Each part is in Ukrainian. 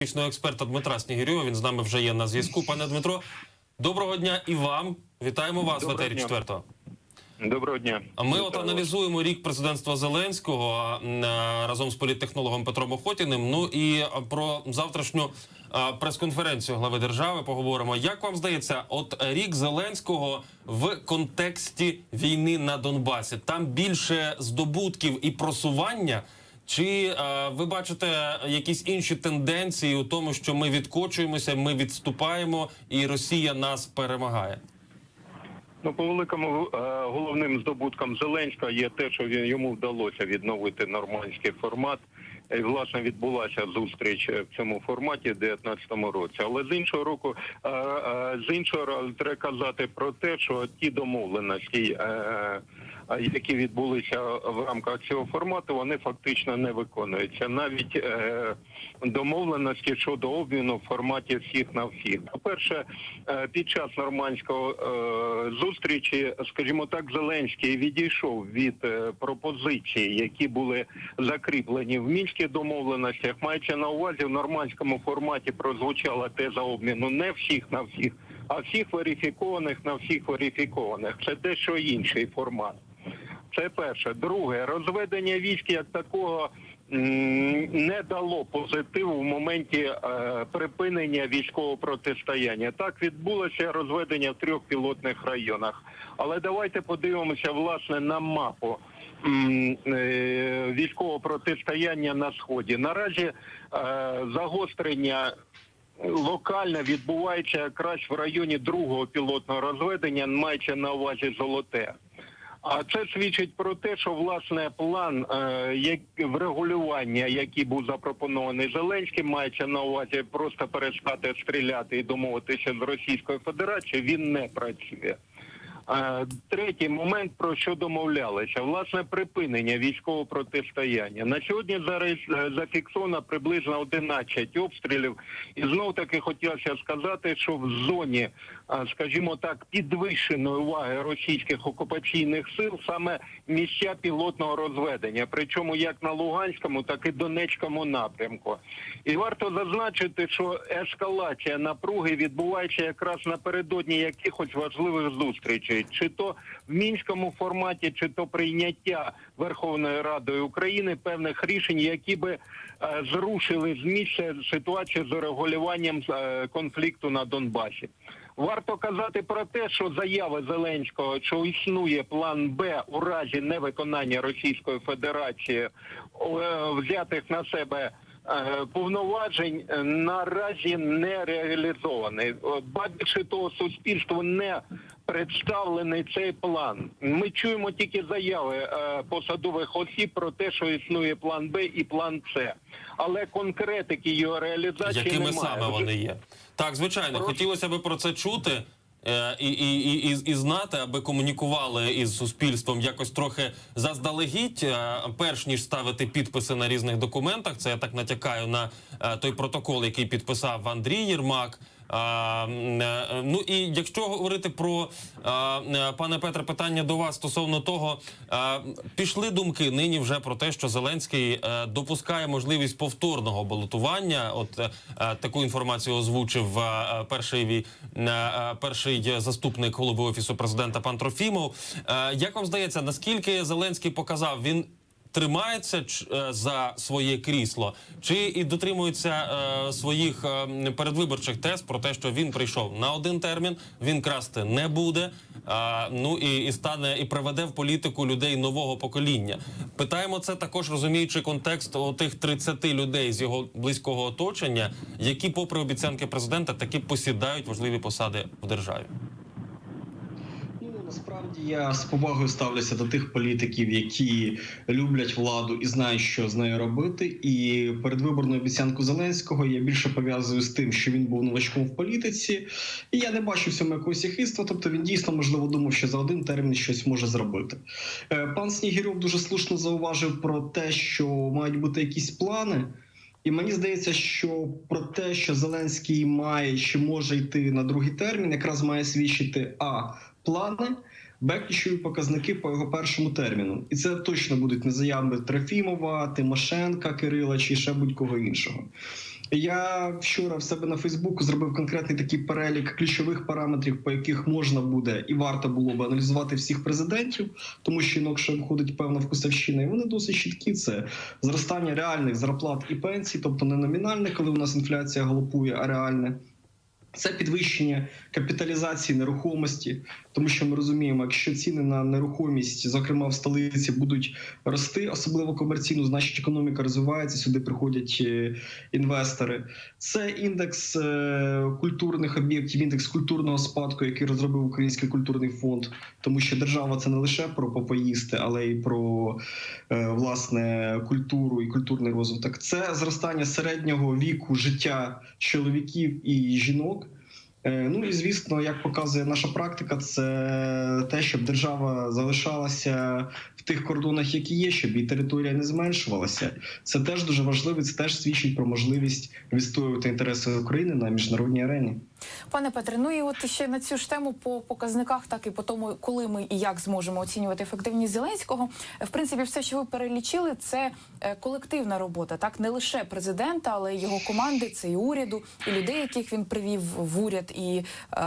політичного експерта Дмитра Снігирьова. Він з нами вже є на зв'язку. Пане Дмитро, доброго дня і вам. Вітаємо вас в етері четвертого. Доброго дня. Ми от аналізуємо рік президентства Зеленського разом з політтехнологом Петром Охотіним. Ну і про завтрашню прес-конференцію глави держави поговоримо. Як вам здається, от рік Зеленського в контексті війни на Донбасі? Там більше здобутків і просування? Чи ви бачите якісь інші тенденції у тому, що ми відкочуємося, ми відступаємо і Росія нас перемагає? Ну, по великому головним здобутком Зеленського є те, що йому вдалося відновити нормандський формат. І, власне, відбулася зустріч в цьому форматі в 2019 році. Але з іншого треба казати про те, що ті домовленості, які відбулися в рамках цього формату, вони фактично не виконуються. Навіть домовленості щодо обміну в форматі всіх на всіх. По-перше, під час нормандського зустрічі, скажімо так, Зеленський відійшов від пропозицій, які були закріплені в Мінських домовленостях. Маючи на увазі, в нормандському форматі прозвучала теза обміну не всіх на всіх, а всіх верифікованих на всіх верифікованих. Це дещо інший формат. Це перше. Друге, розведення військ як такого не дало позитиву в моменті припинення військового протистояння. Так, відбулося розведення в 3 пілотних районах. Але давайте подивимося, власне, на мапу військового протистояння на Сході. Наразі загострення локально відбувається якраз в районі 2-го пілотного розведення, маючи на увазі Золоте. А це свідчить про те, що, власне, план врегулювання, який був запропонований Зеленським, маючи на увазі просто перестати стріляти і домовитися з Російською Федерацією, він не працює. Третій момент, про що домовлялися, власне, припинення військового протистояння. На сьогодні зараз зафіксовано приблизно 11 обстрілів. І знов-таки хотілося сказати, що в зоні, скажімо так, підвищеної уваги російських окупаційних сил саме місця пілотного розведення. Причому як на Луганському, так і Донецькому напрямку. І варто зазначити, що ескалація напруги відбувається якраз напередодні якихось важливих зустрічей. Чи то в Мінському форматі, чи то прийняття Верховною Радою України певних рішень, які би зрушили з місця ситуацію з урегулюванням конфлікту на Донбасі. Варто казати про те, що заяви Зеленського, що існує план Б у разі невиконання Російської Федерації, взятих на себе повноважень, наразі не реалізований. Ба більше того, суспільству не представлений цей план. Ми чуємо тільки заяви посадових осіб про те, що існує план Б і план С. Але конкретики його реалізації немає. Якими саме вони є? Так, звичайно, хотілося б про це чути і знати, аби комунікували із суспільством якось трохи заздалегідь, перш ніж ставити підписи на різних документах. Це я так натякаю на той протокол, який підписав Андрій Єрмак. Ну і якщо говорити про, пане Петре, питання до вас стосовно того, пішли думки нині вже про те, що Зеленський допускає можливість повторного балотування. От таку інформацію озвучив перший заступник голови Офісу президента пан Трофімов. Як вам здається, наскільки Зеленський показав, він тримається за своє крісло, чи і дотримується своїх передвиборчих тез про те, що він прийшов на один термін, він красти не буде, ну і стане, і приведе в політику людей нового покоління. Питаємо це також, розуміючи контекст тих 30 людей з його близького оточення, які, попри обіцянки президента, таки посідають важливі посади в державі. Насправді я з повагою ставлюся до тих політиків, які люблять владу і знають, що з нею робити. І передвиборну обіцянку Зеленського я більше пов'язую з тим, що він був новачком в політиці. І я не бачу в цьому якогось хиства, тобто він дійсно, можливо, думав, що за один термін щось може зробити. Пан Снігирьов дуже слушно зауважив про те, що мають бути якісь плани. І мені здається, що про те, що Зеленський має чи може йти на другий термін, якраз має свідчити плани, ключові показники по його першому терміну. І це точно будуть не заяви Трофімова, Тимошенка, Кирила чи ще будь-кого іншого. Я вчора в себе на Фейсбуку зробив конкретний такий перелік ключових параметрів, по яких можна буде і варто було б аналізувати всіх президентів, тому що інакше входить певна вкусовщина, і вони досить чіткі. Це зростання реальних зарплат і пенсій, тобто не номінальне, коли у нас інфляція галопує, а реальне. Це підвищення капіталізації нерухомості, тому що ми розуміємо, якщо ціни на нерухомість, зокрема в столиці, будуть рости, особливо комерційно, значить економіка розвивається, сюди приходять інвестори. Це індекс культурних об'єктів, індекс культурного спадку, який розробив Український культурний фонд, тому що держава – це не лише про попоїсти, але й про, власне, культуру і культурний розвиток. Це зростання середнього віку життя чоловіків і жінок. Ну і, звісно, як показує наша практика, це те, щоб держава залишалася в тих кордонах, які є, щоб її територія не зменшувалася. Це теж дуже важливо, це теж свідчить про можливість відстоювати інтереси України на міжнародній арені. Пане Петре, ну і от ще на цю ж тему по показниках, так і по тому, коли ми і як зможемо оцінювати ефективність Зеленського. В принципі, все, що ви перелічили, це колективна робота, так, не лише президента, але й його команди, це і уряду, і людей, яких він привів в уряд, і,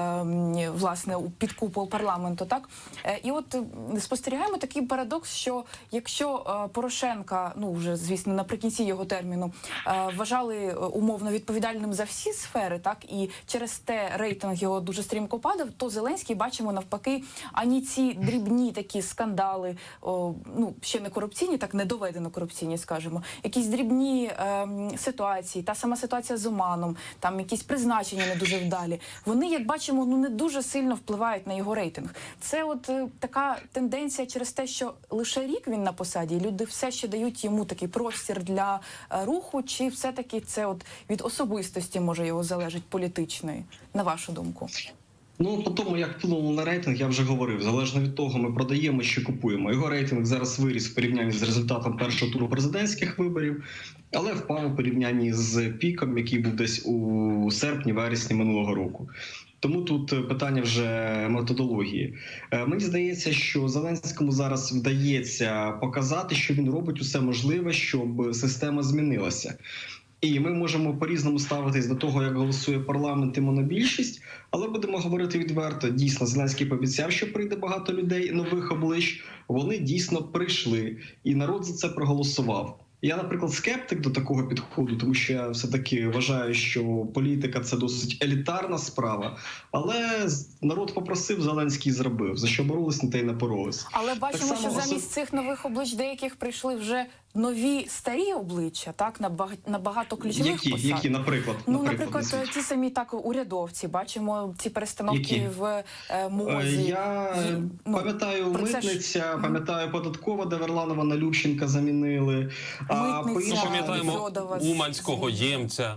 власне, під купол парламенту, так. І от спостерігаємо такий парадокс, що якщо Порошенка, ну, вже, звісно, наприкінці його терміну, вважали умовно відповідальним за всі сфери, так, і через те рейтинг його дуже стрімко падав, то Зеленський, бачимо, навпаки, ані ці дрібні такі скандали, ну, ще не корупційні, так, недоведено корупційні, скажімо, якісь дрібні ситуації, та сама ситуація з Оманом, там якісь призначення не дуже вдалі, вони, як бачимо, ну, не дуже сильно впливають на його рейтинг. Це от така тенденція через те, що лише рік він на посаді, і люди все ще дають йому такий простір для руху, чи все-таки це от від особистості, може, його залежить політичної, на вашу думку? Ну, по тому, як вплинуло на рейтинг, я вже говорив. Залежно від того, ми продаємо чи купуємо. Його рейтинг зараз виріс в порівнянні з результатом першого туру президентських виборів, але впав у порівнянні з піком, який був десь у серпні-вересні минулого року. Тому тут питання вже методології. Мені здається, що Зеленському зараз вдається показати, що він робить усе можливе, щоб система змінилася. І ми можемо по-різному ставитись до того, як голосує парламент і монобільшість, але будемо говорити відверто. Дійсно, Зеленський пообіцяв, що прийде багато людей, нових облич. Вони дійсно прийшли, і народ за це проголосував. Я, наприклад, скептик до такого підходу, тому що я все-таки вважаю, що політика – це досить елітарна справа. Але народ попросив, Зеленський зробив. За що боролись, на те й напоролись. Але бачимо, що замість цих нових облич деяких прийшли вже нові старі обличчя, так, на багато ключових посад. Які, наприклад? Ну, наприклад, ті самі так урядовці, бачимо ці перестановки в МОЗі. Я пам'ятаю митниця, пам'ятаю податкова, де Верланова на Любченка замінили. Пам'ятаємо уманського ємця.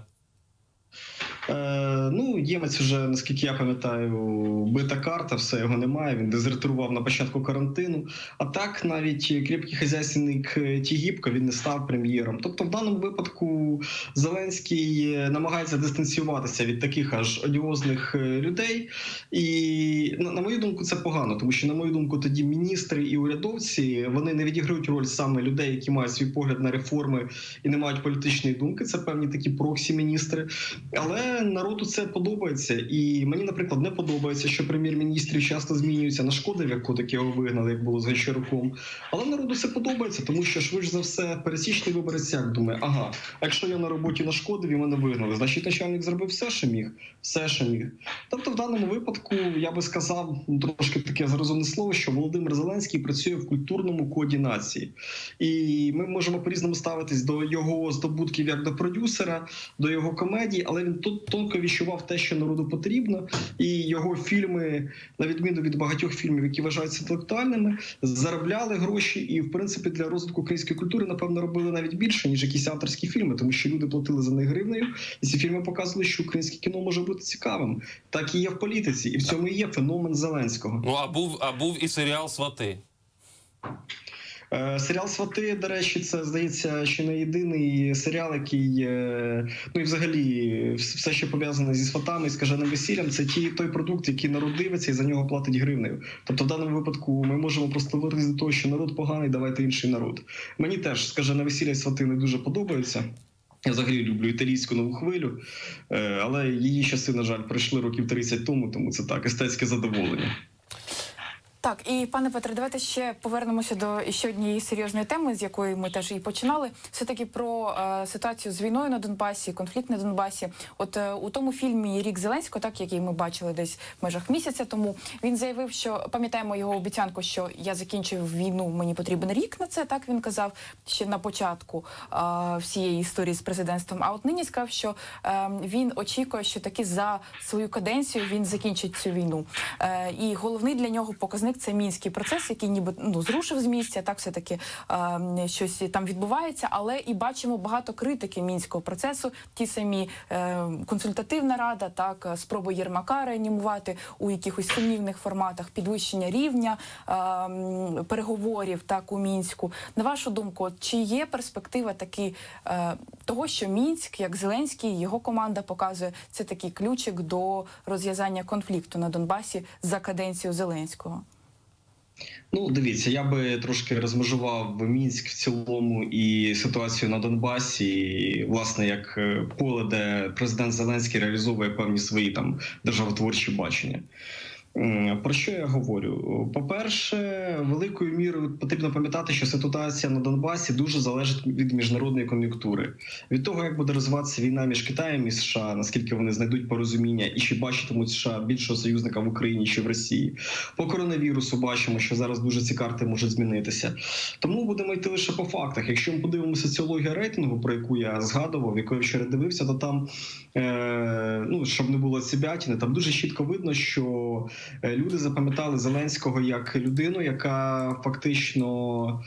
Ну, ємець вже, наскільки я пам'ятаю, бита карта, все, його немає, він дезертирував на початку карантину. А так, навіть крепкий хазяйственник Тігіпко, він не став прем'єром. Тобто, в даному випадку Зеленський намагається дистанціюватися від таких аж одіозних людей. І, на мою думку, це погано, тому що, на мою думку, тоді міністри і урядовці, вони не відіграють роль саме людей, які мають свій погляд на реформи і не мають політичної думки. Це певні такі проксі-міністри. Але народу це подобається. І мені, наприклад, не подобається, що прем'єр-міністрів часто змінюються на шкоди, як котик його вигнали, як було з Гончаруком. Але народу це подобається, тому що, швидше за все, пересічний виборець як думає, ага, а якщо я на роботі нашкодив і мене вигнали, значить начальник зробив все, що міг. Все, що міг. Тобто в даному випадку, я би сказав, трошки таке зарозумне слово, що Володимир Зеленський працює в культурному коді нації. І ми можемо по-різному ставитись до його здобутків як до продюсера, до його комедії, але він тут тонко відчував те, що народу потрібно, і його фільми, на відміну від багатьох фільмів, які вважаються інтелектуальними, заробляли гроші і, в принципі, для розвитку української культури, напевно, робили навіть більше, ніж якісь авторські фільми, тому що люди платили за них гривнею, і ці фільми показували, що українське кіно може бути цікавим. Так і є в політиці, і в цьому і є феномен Зеленського. Ну, а був і серіал «Свати». Серіал «Свати», до речі, це, здається, ще не єдиний серіал, який, ну і взагалі, все, що пов'язане зі сватами і скаженим весіллям, це той продукт, який народ дивиться і за нього платить гривнею. Тобто в даному випадку ми можемо просто вирізати до того, що народ поганий, давайте інший народ. Мені теж скажене весілля і свати не дуже подобаються. Я взагалі люблю італійську нову хвилю, але її часи, на жаль, пройшли років 30 тому це так, естетське задоволення. Так, і пане Петре, давайте ще повернемося до ще однієї серйозної теми, з якої ми теж і починали. Все-таки про ситуацію з війною на Донбасі, конфлікт на Донбасі. От у тому фільмі «Рік Зеленського», так, який ми бачили десь в межах місяця тому, він заявив, що, пам'ятаємо його обіцянку, що я закінчив війну, мені потрібен рік на це, так він казав ще на початку всієї історії з президентством. А от нині сказав, що він очікує, що таки за свою каденцію він закінчить цю війну. І головний для нього показник – це мінський процес, який ніби зрушив з місця, так все-таки щось там відбувається, але і бачимо багато критики мінського процесу, ті самі консультативна рада, так, спроби Єрмака реанімувати у якихось сумнівних форматах, підвищення рівня переговорів, так, у Мінську. На вашу думку, чи є перспектива таки того, що Мінськ, як Зеленський, його команда показує, це такий ключик до розв'язання конфлікту на Донбасі за каденцію Зеленського? Ну, дивіться, я би трошки розмежував Мінськ в цілому і ситуацію на Донбасі, і, власне, як поле, де президент Зеленський реалізовує певні свої там державотворчі бачення. Про що я говорю? По-перше, великою мірою потрібно пам'ятати, що ситуація на Донбасі дуже залежить від міжнародної кон'юнктури. Від того, як буде розвиватися війна між Китаєм і США, наскільки вони знайдуть порозуміння і чи бачитимуть США більшого союзника в Україні чи в Росії. По коронавірусу бачимо, що зараз дуже ці карти можуть змінитися. Тому будемо йти лише по фактах. Якщо ми подивимося соціологію рейтингу, про яку я згадував, яку я вчора дивився, то там, щоб не було цибятини, там дуже чітко видно, що люди запам'ятали Зеленського як людину, яка фактично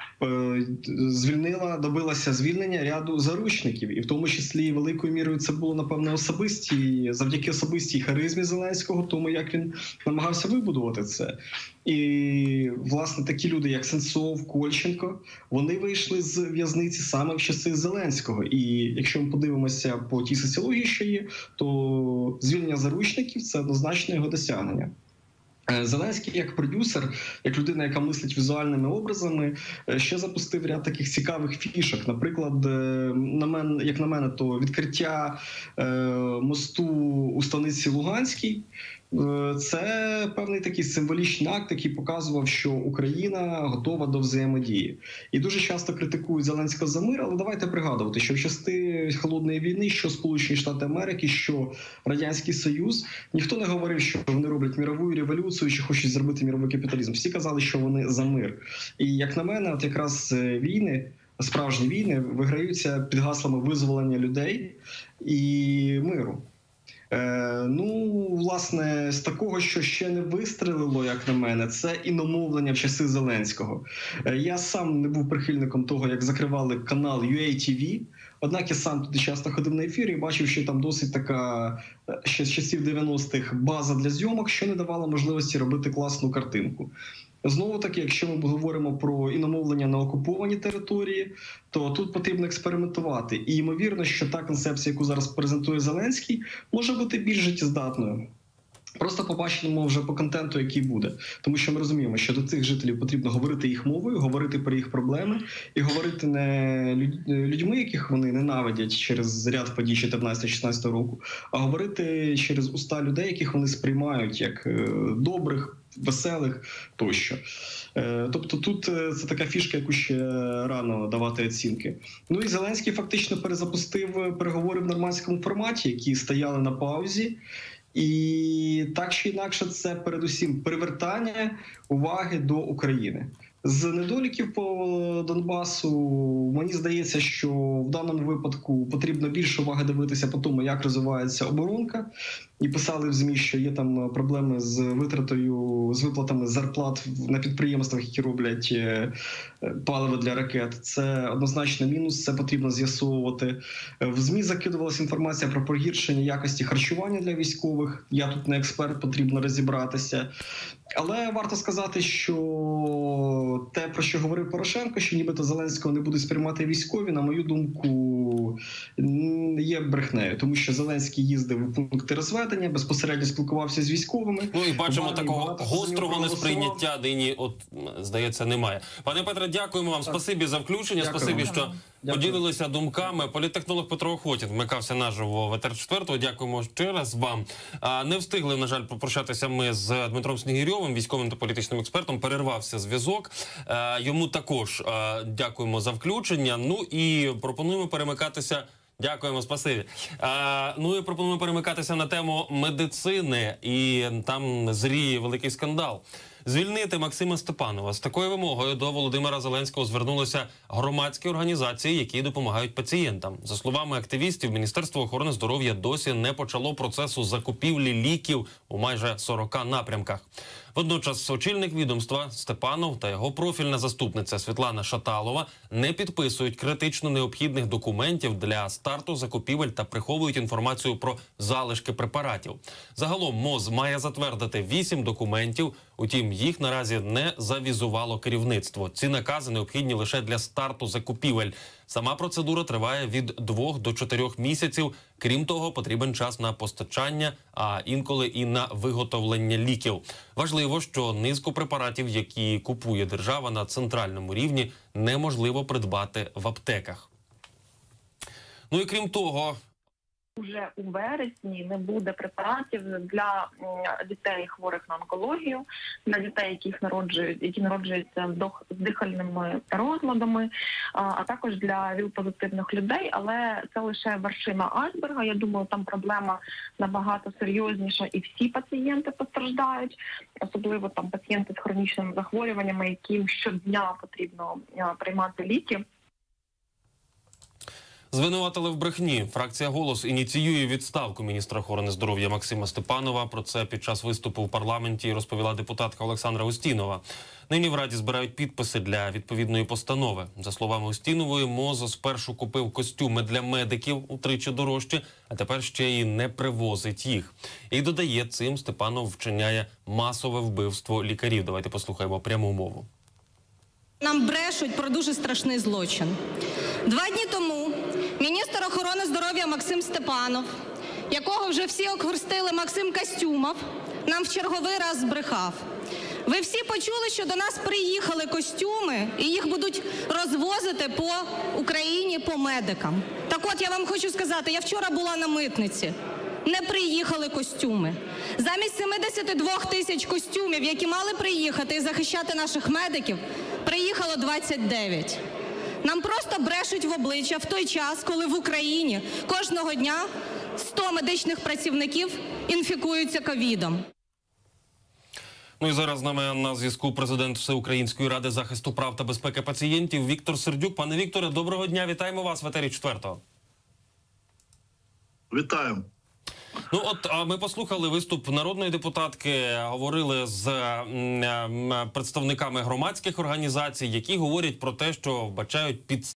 добилася звільнення ряду заручників. І в тому числі великою мірою це було, напевно, завдяки особистій харизмі Зеленського, тому як він намагався вибудувати це. І, власне, такі люди, як Сенцов, Кольченко, вони вийшли з в'язниці саме в часи Зеленського. І якщо ми подивимося по тій соціології, що є, то звільнення заручників – це однозначно його досягнення. Зеленський як продюсер, як людина, яка мислить візуальними образами, ще запустив ряд таких цікавих фішок. Наприклад, як на мене, то відкриття мосту у станиці Луганській – це певний такий символічний акт, який показував, що Україна готова до взаємодії. І дуже часто критикують Зеленського за мир, але давайте пригадувати, що в часи Холодної війни, що Сполучені Штати Америки, що Радянський Союз, ніхто не говорив, що вони роблять мирову революцію чи хочуть зробити мировий капіталізм. Всі казали, що вони за мир. І, як на мене, от якраз війни, справжні війни, виграються під гаслами визволення людей і миру. Власне, з такого, що ще не вистрелило, як на мене, це іномовлення в часи Зеленського. Я сам не був прихильником того, як закривали канал UATV, однак я сам туди часто ходив на ефір і бачив, що там досить така, ще з часів 90-х, база для зйомок, що не давала можливості робити класну картинку. Знову-таки, якщо ми говоримо про іномовлення на окупованій території, то тут потрібно експериментувати. І ймовірно, що та концепція, яку зараз презентує Зеленський, може бути більш життєздатною. Просто побачимо вже по контенту, який буде. Тому що ми розуміємо, що до цих жителів потрібно говорити їх мовою, говорити про їх проблеми і говорити не людьми, яких вони ненавидять через ряд подій 14-16 року, а говорити через уста людей, яких вони сприймають як добрих, веселих тощо. Тобто тут це така фішка, яку ще рано давати оцінки. Ну і Зеленський фактично перезапустив переговори в нормандському форматі, які стояли на паузі. І так чи інакше це передусім привертання уваги до України. З недоліків по Донбасу мені здається, що в даному випадку потрібно більше уваги дивитися по тому, як розвивається оборонка. І писали в ЗМІ, що є там проблеми з виплатами зарплат на підприємствах, які роблять паливо для ракет. Це однозначно мінус, це потрібно з'ясовувати. В ЗМІ закидувалася інформація про погіршення якості харчування для військових. Я тут не експерт, потрібно розібратися. Але варто сказати, що те, про що говорив Порошенко, що нібито Зеленського не будуть сприймати військові, на мою думку, є брехнею. Тому що Зеленський їздив у пункти розведення, безпосередньо спілкувався з військовими. Ну і бачимо, такого гострого несприйняття нині, здається, немає. Пане Петре, дякуємо вам. Спасибі за включення. Дякую. Спасибі, що поділилися думками. Політтехнолог Петро Охотін вмикався наживо в етер 4-го. Дякуємо ще раз вам. Не встигли, на жаль, попрощатися ми з Дмитром Снігирьовим, військовим та політичним експертом. Перервався зв'язок. Йому також дякуємо за включення. Ну і пропонуємо перемикатися. Дякуємо, спасибі. Ну і пропонуємо перемикатися на тему медицини. І там зріє великий скандал. Звільнити Максима Степанова. З такою вимогою до Володимира Зеленського звернулися громадські організації, які допомагають пацієнтам. За словами активістів, Міністерство охорони здоров'я досі не почало процесу закупівлі ліків у майже 40 напрямках. Водночас очільник відомства Степанов та його профільна заступниця Світлана Шаталова не підписують критично необхідних документів для старту закупівель та приховують інформацію про залишки препаратів. Загалом МОЗ має затвердити 8 документів, утім їх наразі не завізувало керівництво. Ці накази необхідні лише для старту закупівель. Сама процедура триває від 2 до 4 місяців. Крім того, потрібен час на постачання, а інколи і на виготовлення ліків. Важливо, що низку препаратів, які купує держава на центральному рівні, неможливо придбати в аптеках. Ну і крім того... Уже у вересні не буде препаратів для дітей хворих на онкологію, для дітей, які народжуються з дихальними розладами, а також для ВІЛ-позитивних людей. Але це лише вершина айсберга. Я думаю, там проблема набагато серйозніша, і всі пацієнти постраждають, особливо там пацієнти з хронічними захворюваннями, яким щодня потрібно приймати ліки. Звинуватили в брехні. Фракція «Голос» ініціює відставку міністра охорони здоров'я Максима Степанова. Про це під час виступу в парламенті розповіла депутатка Олександра Устінова. Нині в Раді збирають підписи для відповідної постанови. За словами Устінової, МОЗ спершу купив костюми для медиків утричі дорожче, а тепер ще й не привозить їх. І додає, цим Степанов вчиняє масове вбивство лікарів. Давайте послухаємо пряму мову. Нам брешуть про дуже страшний злочин. 2 дні тому міністр охорони здоров'я Максим Степанов, якого вже всі окрестили Максим Костюмов, нам в черговий раз збрехав. Ви всі почули, що до нас приїхали костюми і їх будуть розвозити по Україні по медикам. Так от, я вам хочу сказати, я вчора була на митниці. Не приїхали костюми. Замість 72 тисяч костюмів, які мали приїхати і захищати наших медиків, приїхало 29. Нам просто брешуть в обличчя в той час, коли в Україні кожного дня 100 медичних працівників інфікуються ковідом. Ну і зараз з нами на зв'язку президент Всеукраїнської ради захисту прав та безпеки пацієнтів Віктор Сердюк. Пане Вікторе, доброго дня, вітаємо вас в етері 4-го. Вітаю. Ну от ми послухали виступ народної депутатки, говорили з представниками громадських організацій, які говорять про те, що вбачають